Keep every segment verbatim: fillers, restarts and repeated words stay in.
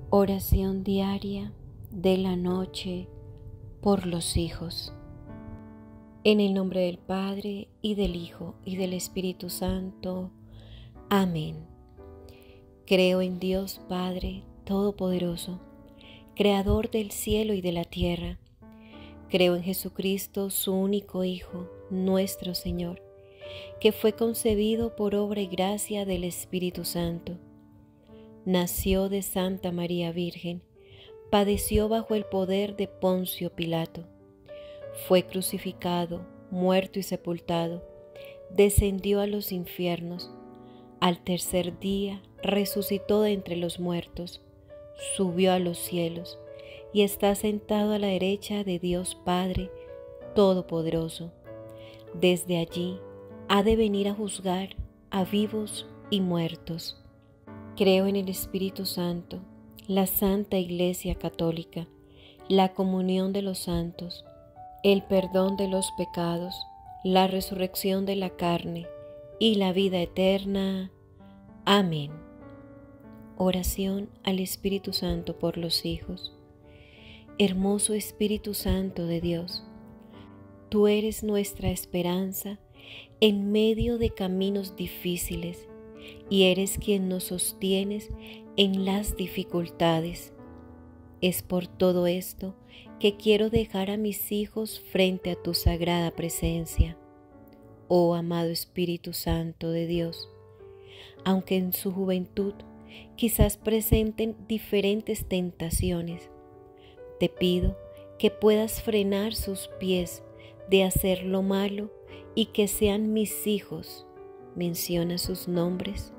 Oración diaria de la noche por los hijos. En el nombre del Padre, y del Hijo, y del Espíritu Santo. Amén. Creo en Dios Padre Todopoderoso, Creador del cielo y de la tierra. Creo en Jesucristo, su único Hijo, nuestro Señor, que fue concebido por obra y gracia del Espíritu Santo. Nació de Santa María Virgen, padeció bajo el poder de Poncio Pilato, fue crucificado, muerto y sepultado, descendió a los infiernos, al tercer día resucitó de entre los muertos, subió a los cielos y está sentado a la derecha de Dios Padre Todopoderoso. Desde allí ha de venir a juzgar a vivos y muertos. Creo en el Espíritu Santo, la Santa Iglesia Católica, la comunión de los santos, el perdón de los pecados, la resurrección de la carne y la vida eterna. Amén. Oración al Espíritu Santo por los hijos. Hermoso Espíritu Santo de Dios, tú eres nuestra esperanza en medio de caminos difíciles, y eres quien nos sostienes en las dificultades. Es por todo esto que quiero dejar a mis hijos frente a tu sagrada presencia. Oh amado Espíritu Santo de Dios, aunque en su juventud quizás presenten diferentes tentaciones, te pido que puedas frenar sus pies de hacer lo malo y que sean mis hijos. Menciona sus nombres.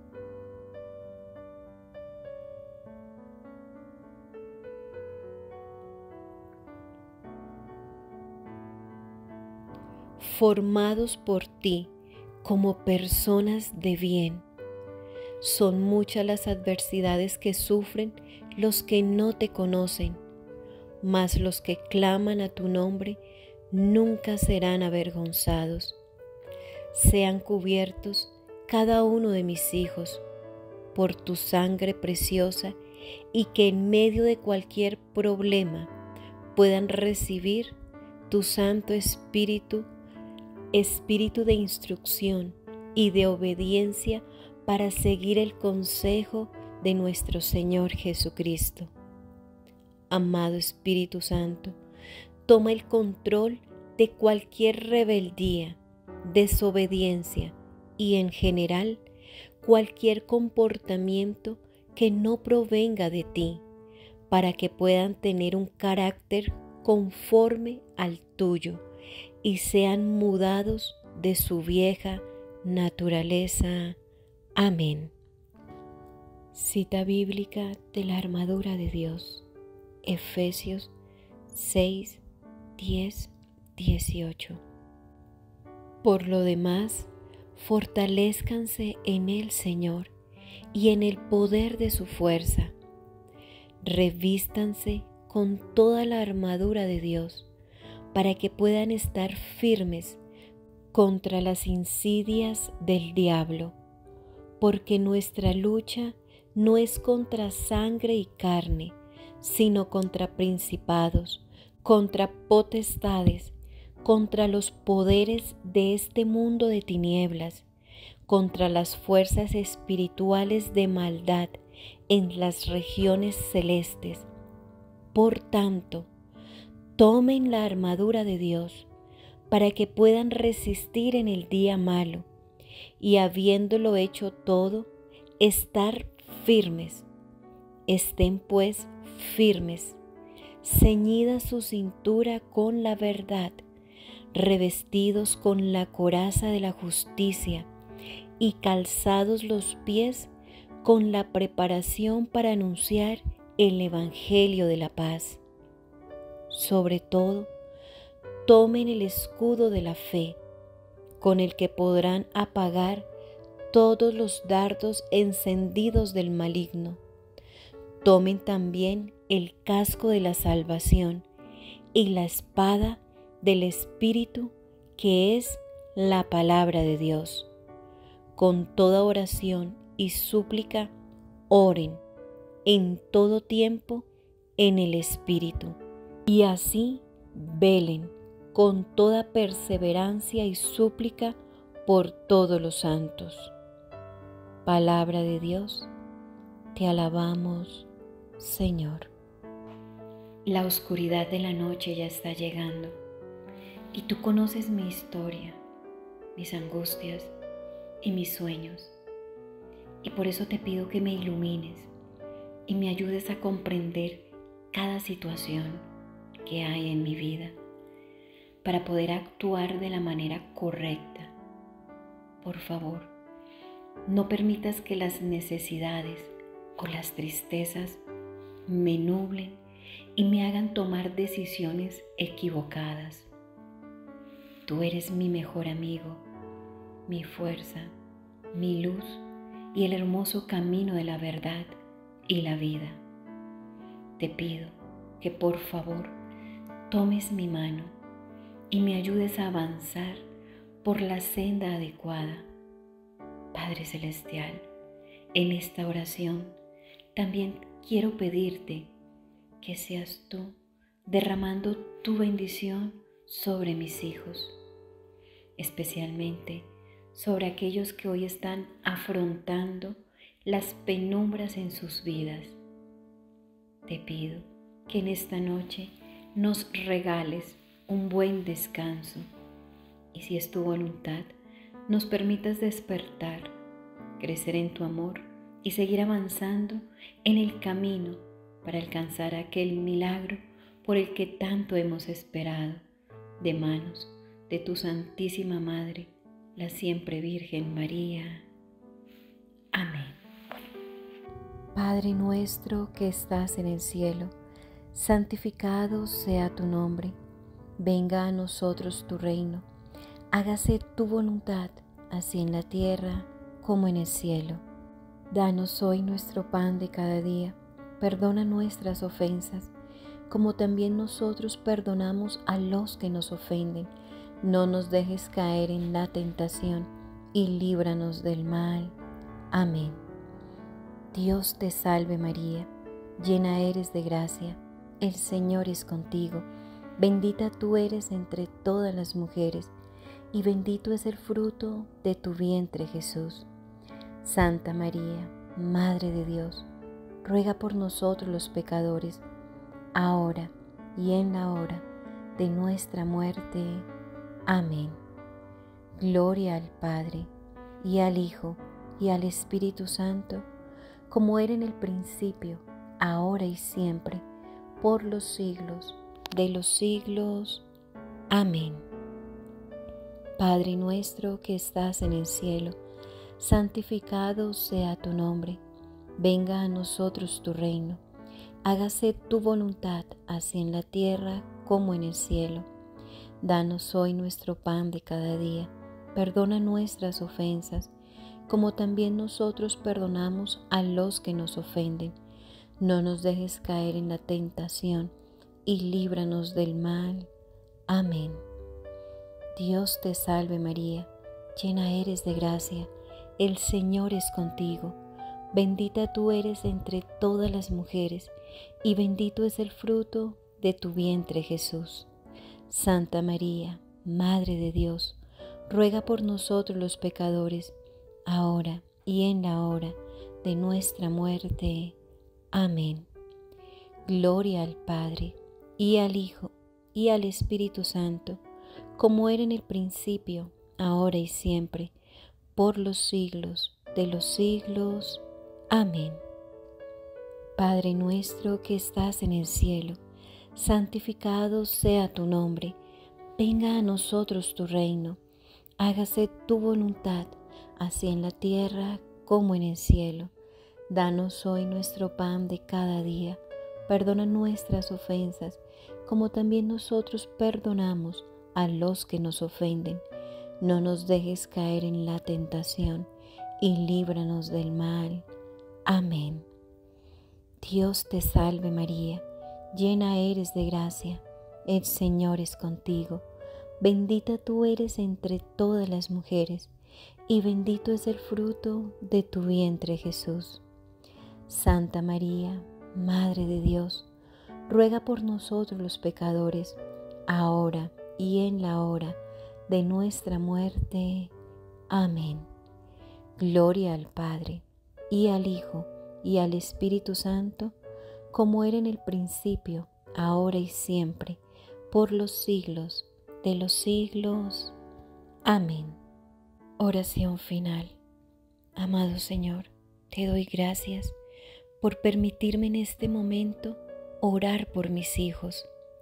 Formados por ti como personas de bien. Son muchas las adversidades que sufren los que no te conocen, mas los que claman a tu nombre nunca serán avergonzados. Sean cubiertos cada uno de mis hijos por tu sangre preciosa, y que en medio de cualquier problema puedan recibir tu Santo Espíritu, Espíritu de instrucción y de obediencia para seguir el consejo de nuestro Señor Jesucristo. Amado Espíritu Santo, toma el control de cualquier rebeldía, desobediencia y en general cualquier comportamiento que no provenga de ti, para que puedan tener un carácter conforme al tuyo y sean mudados de su vieja naturaleza. Amén. Cita bíblica de la armadura de Dios, Efesios seis, diez, dieciocho. Por lo demás, fortalézcanse en el Señor y en el poder de su fuerza. Revístanse con toda la armadura de Dios para que puedan estar firmes contra las insidias del diablo, porque nuestra lucha no es contra sangre y carne, sino contra principados, contra potestades, contra los poderes de este mundo de tinieblas, contra las fuerzas espirituales de maldad en las regiones celestes. Por tanto, tomen la armadura de Dios para que puedan resistir en el día malo y, habiéndolo hecho todo, estar firmes. Estén pues firmes, ceñida su cintura con la verdad, revestidos con la coraza de la justicia y calzados los pies con la preparación para anunciar el Evangelio de la paz. Sobre todo, tomen el escudo de la fe, con el que podrán apagar todos los dardos encendidos del maligno. Tomen también el casco de la salvación y la espada del Espíritu, que es la palabra de Dios. Con toda oración y súplica, oren en todo tiempo en el Espíritu, y así velen con toda perseverancia y súplica por todos los santos. Palabra de Dios, te alabamos, Señor. La oscuridad de la noche ya está llegando y tú conoces mi historia, mis angustias y mis sueños. Y por eso te pido que me ilumines y me ayudes a comprender cada situación que hay en mi vida para poder actuar de la manera correcta. Por favor, no permitas que las necesidades o las tristezas me nublen y me hagan tomar decisiones equivocadas. Tú eres mi mejor amigo, mi fuerza, mi luz y el hermoso camino de la verdad y la vida. Te pido que por favor tomes mi mano y me ayudes a avanzar por la senda adecuada. Padre Celestial, en esta oración también quiero pedirte que seas tú derramando tu bendición sobre mis hijos, especialmente sobre aquellos que hoy están afrontando las penumbras en sus vidas. Te pido que en esta noche nos regales un buen descanso y, si es tu voluntad, nos permitas despertar, crecer en tu amor y seguir avanzando en el camino para alcanzar aquel milagro por el que tanto hemos esperado, de manos de tu Santísima Madre, la siempre Virgen María. Amén. Padre nuestro que estás en el cielo, santificado sea tu nombre. Venga a nosotros tu reino. Hágase tu voluntad, así en la tierra como en el cielo. Danos hoy nuestro pan de cada día. Perdona nuestras ofensas, como también nosotros perdonamos a los que nos ofenden. No nos dejes caer en la tentación y líbranos del mal. Amén. Dios te salve María, llena eres de gracia, el Señor es contigo. Bendita tú eres entre todas las mujeres, y bendito es el fruto de tu vientre Jesús. Santa María, Madre de Dios, ruega por nosotros los pecadores, ahora y en la hora de nuestra muerte. Amén. Gloria al Padre, y al Hijo, y al Espíritu Santo, como era en el principio, ahora y siempre, por los siglos de los siglos. Amén. Padre nuestro que estás en el cielo, santificado sea tu nombre. Venga a nosotros tu reino. Hágase tu voluntad, así en la tierra como en el cielo. Danos hoy nuestro pan de cada día. Perdona nuestras ofensas, como también nosotros perdonamos a los que nos ofenden. No nos dejes caer en la tentación y líbranos del mal. Amén. Dios te salve María, llena eres de gracia, el Señor es contigo. Bendita tú eres entre todas las mujeres, y bendito es el fruto de tu vientre Jesús. Santa María, Madre de Dios, ruega por nosotros los pecadores, ahora y en la hora de nuestra muerte. Amén. Gloria al Padre, y al Hijo, y al Espíritu Santo, como era en el principio, ahora y siempre, por los siglos de los siglos. Amén. Padre nuestro que estás en el cielo, santificado sea tu nombre. Venga a nosotros tu reino. Hágase tu voluntad, así en la tierra como en el cielo. Danos hoy nuestro pan de cada día. Perdona nuestras ofensas, como también nosotros perdonamos a los que nos ofenden. No nos dejes caer en la tentación y líbranos del mal. Amén. Dios te salve María, llena eres de gracia, el Señor es contigo. Bendita tú eres entre todas las mujeres, y bendito es el fruto de tu vientre Jesús. Santa María, Madre de Dios, ruega por nosotros los pecadores, ahora y en la hora de nuestra muerte. Amén. Gloria al Padre, y al Hijo, y al Espíritu Santo, como era en el principio, ahora y siempre, por los siglos de los siglos. Amén. Oración final. Amado Señor, te doy gracias por permitirme en este momento orar por mis hijos,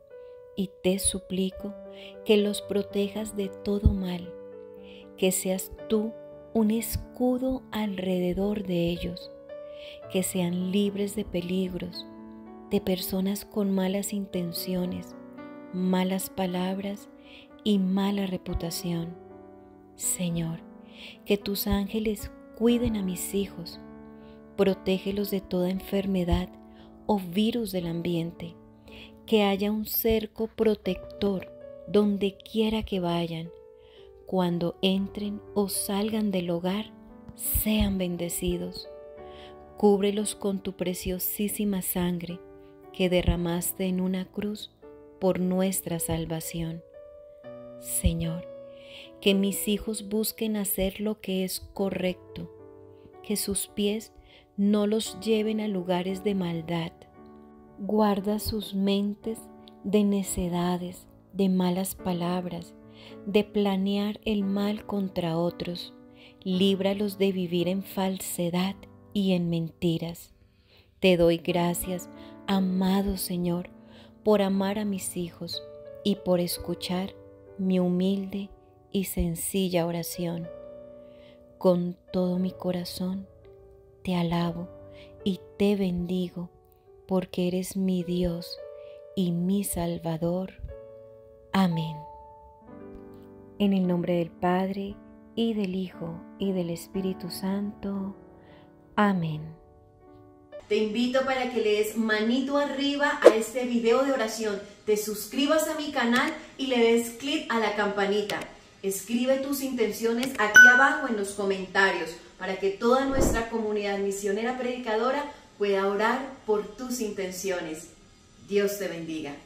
y te suplico que los protejas de todo mal, que seas tú un escudo alrededor de ellos, que sean libres de peligros, de personas con malas intenciones, malas palabras y mala reputación. Señor, que tus ángeles cuiden a mis hijos, protégelos de toda enfermedad o virus del ambiente, que haya un cerco protector donde quiera que vayan. Cuando entren o salgan del hogar, sean bendecidos. Cúbrelos con tu preciosísima sangre que derramaste en una cruz por nuestra salvación. Señor, que mis hijos busquen hacer lo que es correcto, que sus pies no los lleven a lugares de maldad. Guarda sus mentes de necedades, de malas palabras, de planear el mal contra otros. Líbralos de vivir en falsedad y en mentiras. Te doy gracias, amado Señor, por amar a mis hijos y por escuchar mi humilde y sencilla oración. Con todo mi corazón te alabo y te bendigo, porque eres mi Dios y mi Salvador. Amén. En el nombre del Padre, y del Hijo, y del Espíritu Santo. Amén. Te invito para que le des manito arriba a este video de oración, te suscribas a mi canal y le des clic a la campanita. Escribe tus intenciones aquí abajo en los comentarios para que toda nuestra comunidad misionera predicadora pueda orar por tus intenciones. Dios te bendiga.